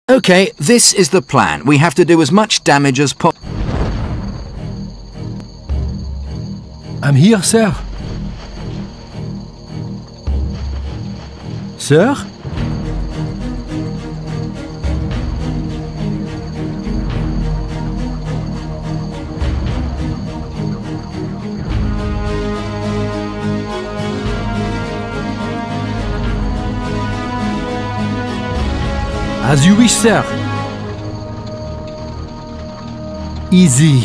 Okay, this is the plan. We have to do as much damage as possible. I'm here, sir. Sir? As you wish, sir. Easy.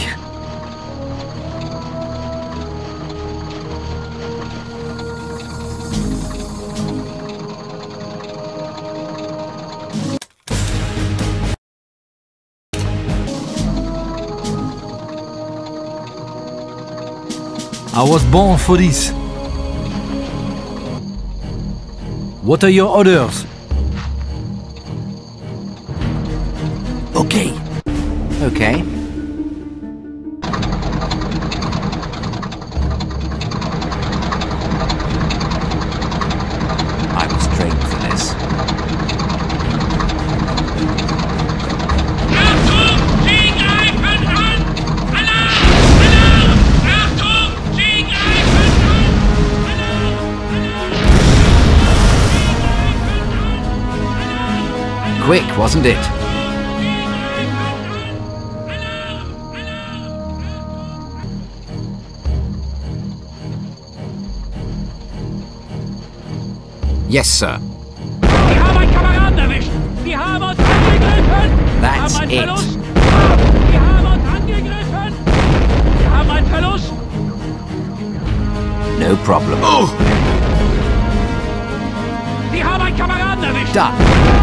I was born for this. What are your orders? Okay. Okay. I was trained for this. Achtung! Sie greifen an! Alarm! Alarm! Achtung! Sie greifen an! Alarm! Alarm! Quick, wasn't it? Yes, sir. Wir haben einen Kameraden erwischt! Wir haben uns angegriffen! That's Wir haben einen it. Verlust! Wir haben uns angegriffen! Wir haben einen Verlust! No problem. Oh! Wir haben einen Kameraden erwischt! Done.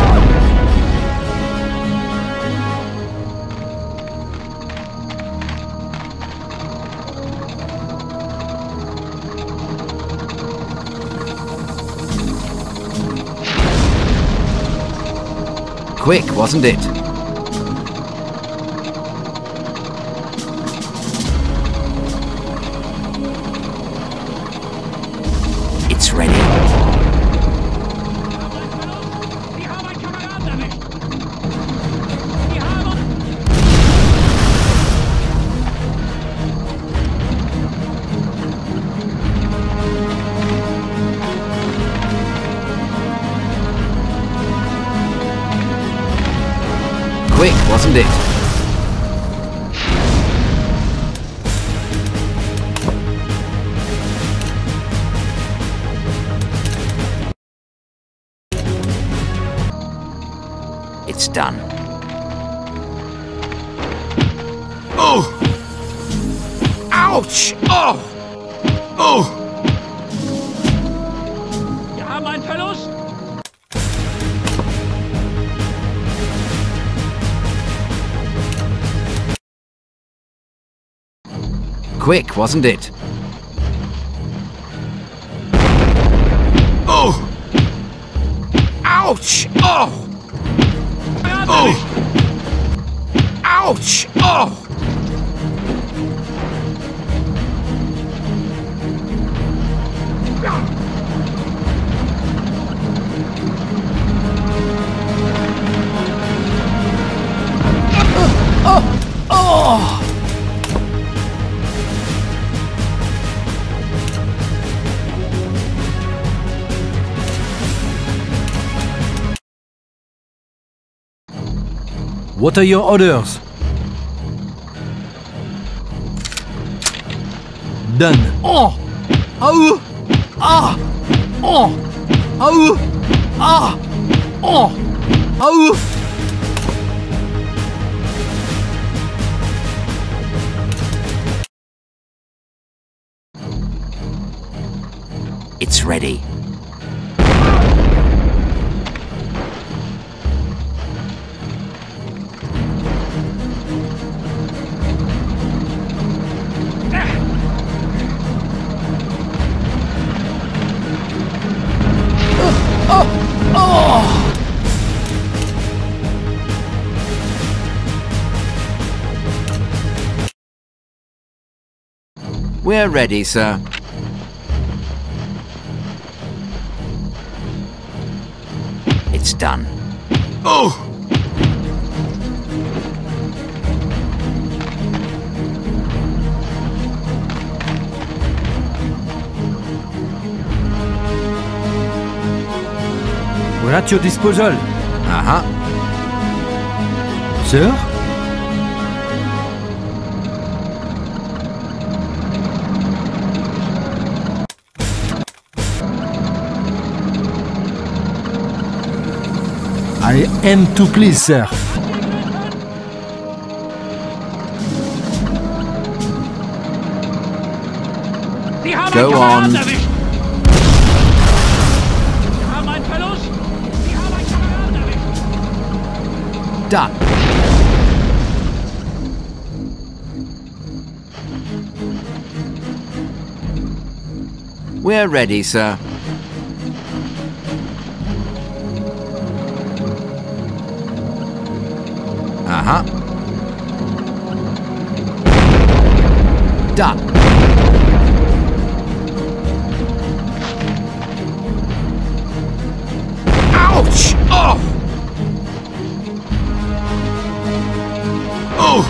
Quick, wasn't it? It's ready. Wir haben einen Kameraden erwischt! Wir haben uns... Quick, wasn't it? It's done. Oh! Ouch! Oh! Oh! Wir haben einen Verlust! Quick, wasn't it? Oh! Ouch! Oh! Oh! Ouch! Oh! What are your orders? Done. Oh! Oh! Ah! Oh! Oh! Ah! Oh! Oh! It's ready. We're ready, sir. It's done. Oh! We're at your disposal. Uh-huh. Sir? I am to please, sir. Sie haben Go einen Kameraden on. erwischt! Wir haben einen Verlust! Sie haben einen Kameraden erwischt! Done. We're ready, sir. Uh-huh. Done. Ouch! Oh! Oh!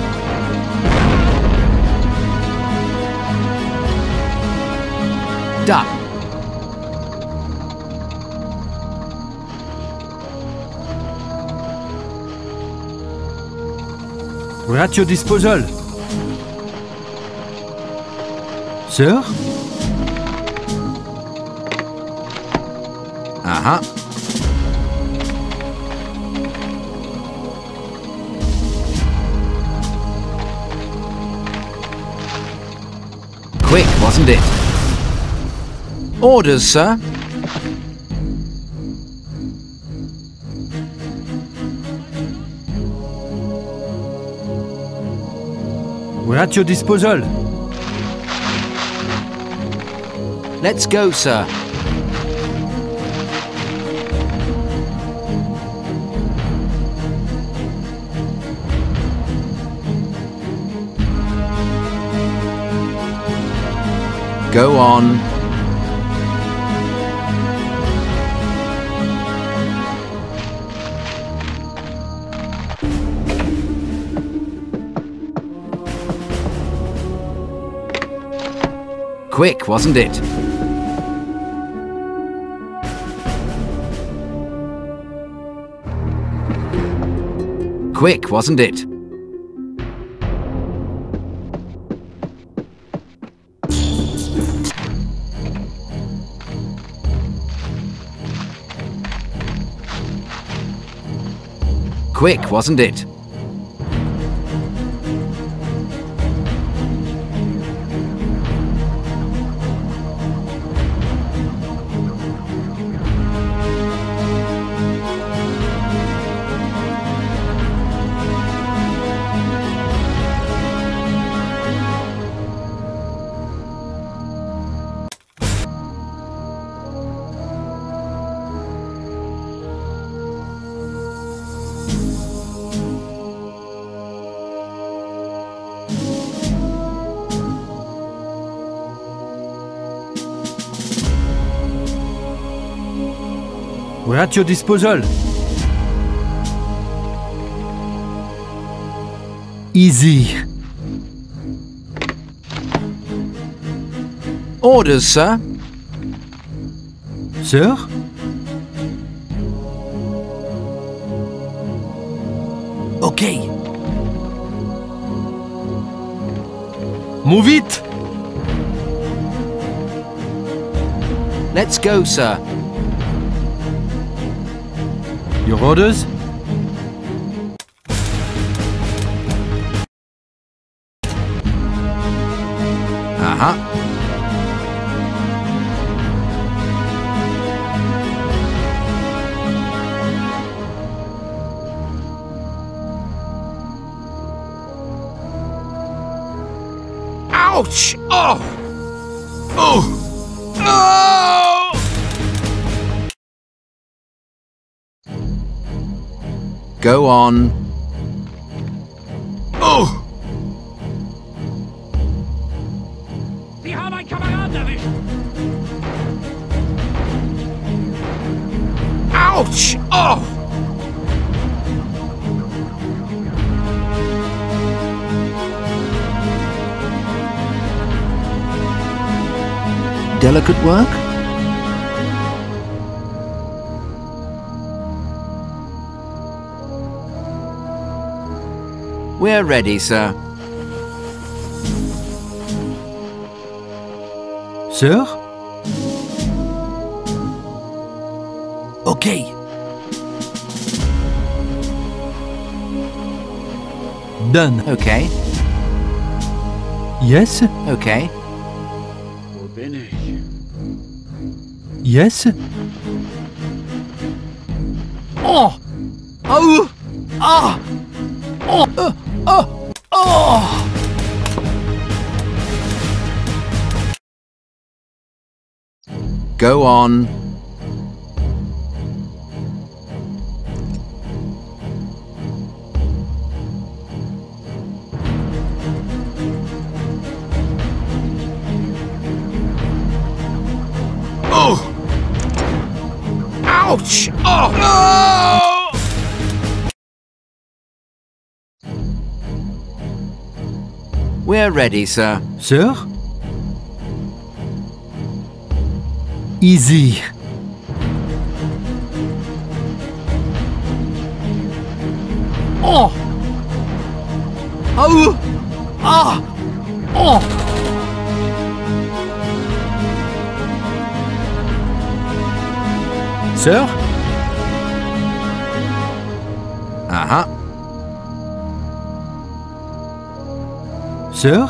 Done. We're at your disposal. Sir? Uh-huh. Quick, wasn't it? Orders, sir. We're at your disposal. Let's go, sir. Go on. Quick, wasn't it? Quick, wasn't it? Quick, wasn't it? We're at your disposal. Easy. Orders, sir. Sir? Okay. Move it! Let's go, sir. Your orders? Uh-huh. Ouch! Oh! Oh! Oh! Go on. Oh! Sie haben einen Kameraden erwischt! Ouch! Oh! Delicate work? We're ready, sir. Sir? Okay. Done. Okay. Yes? Okay. Wo bin ich? Yes? Oh! Oh! Ah! Oh! Oh! Go on. Oh! Ouch! Oh! Oh! We're ready, sir. Sir? Easy. Oh! Oh! Ah! Oh! Sir? Uh-huh. Sir?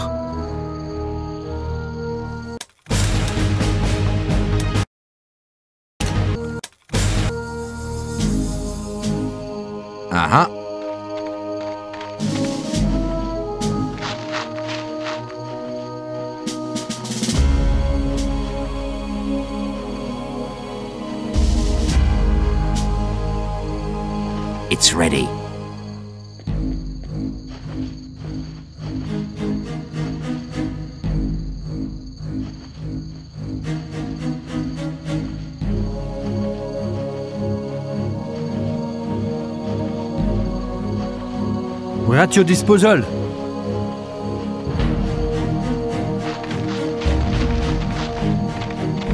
Uh-huh. It's ready. We're at your disposal.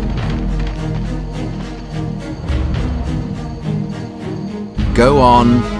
Go on.